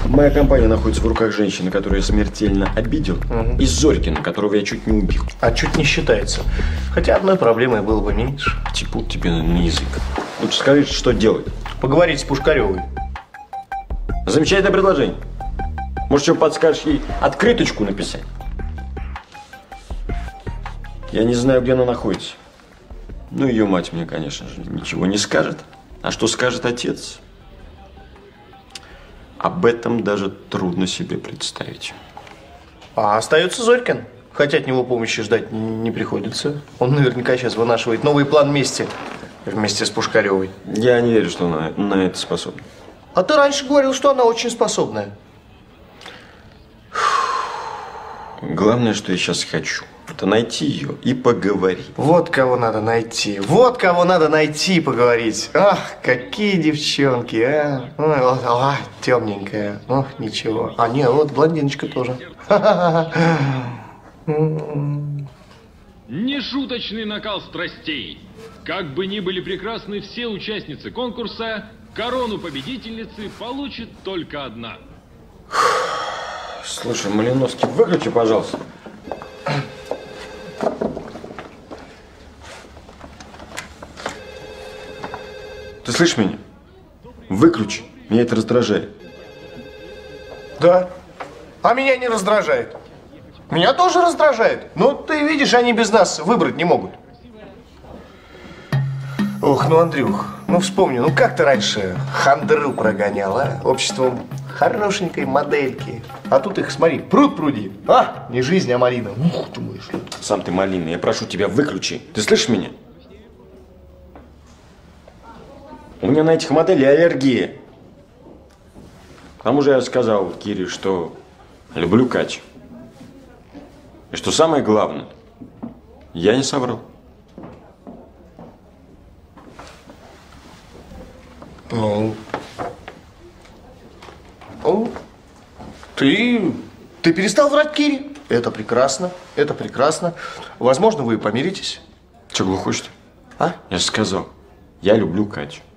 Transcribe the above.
Моя компания находится в руках женщины, которую я смертельно обидел, и Зорькина, которого я чуть не убил. А чуть не считается. Хотя одной проблемой было бы меньше. Типун тебе на язык. Лучше скажи, что делать. Поговорить с Пушкаревой. Замечательное предложение. Может, что подскажешь ей открыточку написать? Я не знаю, где она находится. Ну, ее мать мне, конечно же, ничего не скажет. А что скажет отец? Об этом даже трудно себе представить. А остается Зорькин. Хотя от него помощи ждать не приходится. Он наверняка сейчас вынашивает новый план мести вместе с Пушкаревой. Я не верю, что она на это способна. А ты раньше говорил, что она очень способная. Главное, что я сейчас хочу, это найти ее и поговорить. Вот кого надо найти. Вот кого надо найти и поговорить. Ах, какие девчонки, а. Ой, темненькая. Ох, ничего. А не, вот блондиночка тоже. Нешуточный накал страстей. Как бы ни были прекрасны все участницы конкурса, корону победительницы получит только одна. Слушай, Малиновский, выключи, пожалуйста. Ты слышишь меня? Выключи. Меня это раздражает. Да. А меня не раздражает. Меня тоже раздражает. Ну, ты видишь, они без нас выбрать не могут. Ох, ну, Андрюх, ну вспомни, ну как ты раньше хандру прогонял, а? Обществом хорошенькой модельки. А тут их, смотри, пруд пруди. А, не жизнь, а малина. Ух, ты мой. Сам ты малина, я прошу тебя, выключи. Ты слышишь меня? У меня на этих моделей аллергия. К тому же я сказал Кире, что люблю Катю. И что самое главное, я не соврал. Ну, ты перестал врать Кире. Это прекрасно, это прекрасно. Возможно, вы помиритесь. Че, глухой, что ли? А? Я же сказал, я люблю Катю.